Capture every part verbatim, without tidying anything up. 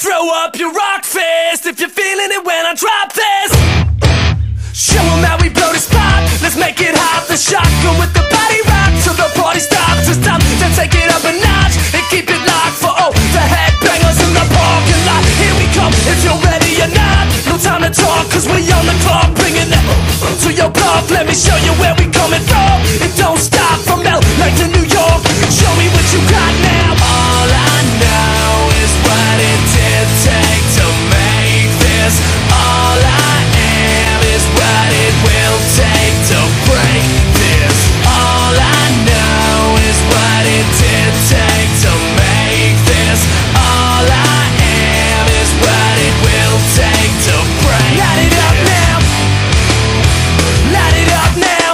Throw up your rock fist if you're feeling it when I drop this. Show 'em how we blow this spot. Let's make it hot. The shotgun with the body rock till the party stops. It's time to take it up a notch and keep it locked for all the headbangers in the parking lot. Here we come, if you're ready or not. No time to talk, cause we on the clock. Bringing it to your block. Let me show you where we coming from. It don't stop from L A to New York. Show me what you got now. All I know is what it did take to make this. All I am is what it will take to break this. All I know is what it did take to make this. All I am is what it will take to break this. Light it up now. Light it up now.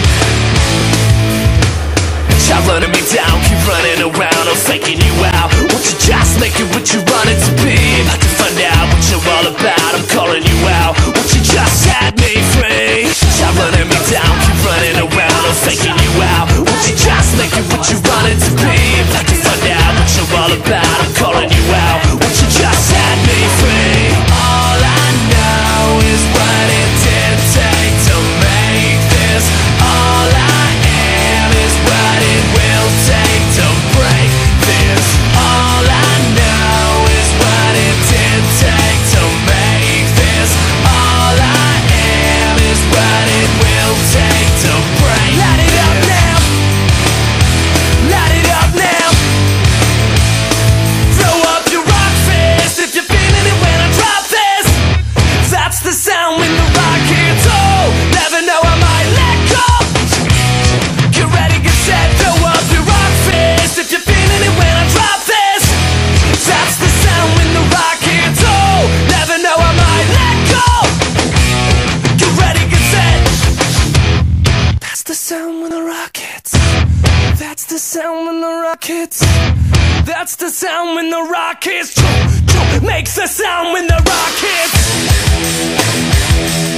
Stop running me down, keep running around, I'm faking you out. Won't you just make it what you want it to be? About to find out what you're all about, I'm calling you out. Won't you just set me free? Stop running me down, keep running around, I'm faking you out. Won't you just make it what you want it to be? About to find out what you're all about, I'm calling you out. Won't you just set me free? All I know is what it did take to make this. All I am is what it will take to break this. All I know is what it did take to make this. All I am is what it will take to break this. Light it up now. Light it up now. Throw up your rock fist if you're feeling it when I drop this. That's the sound when the rock hits. Oh, never know I might let go. Get ready, get set, throw up your rock fist if you're feeling it when I drop this. That's the sound when the rock hits. Oh, never know I might let go. Get ready, get set. That's the sound when the rock hits. That's the sound when the rock hits. That's the sound when the rock hits. Makes the sound when the rock hits.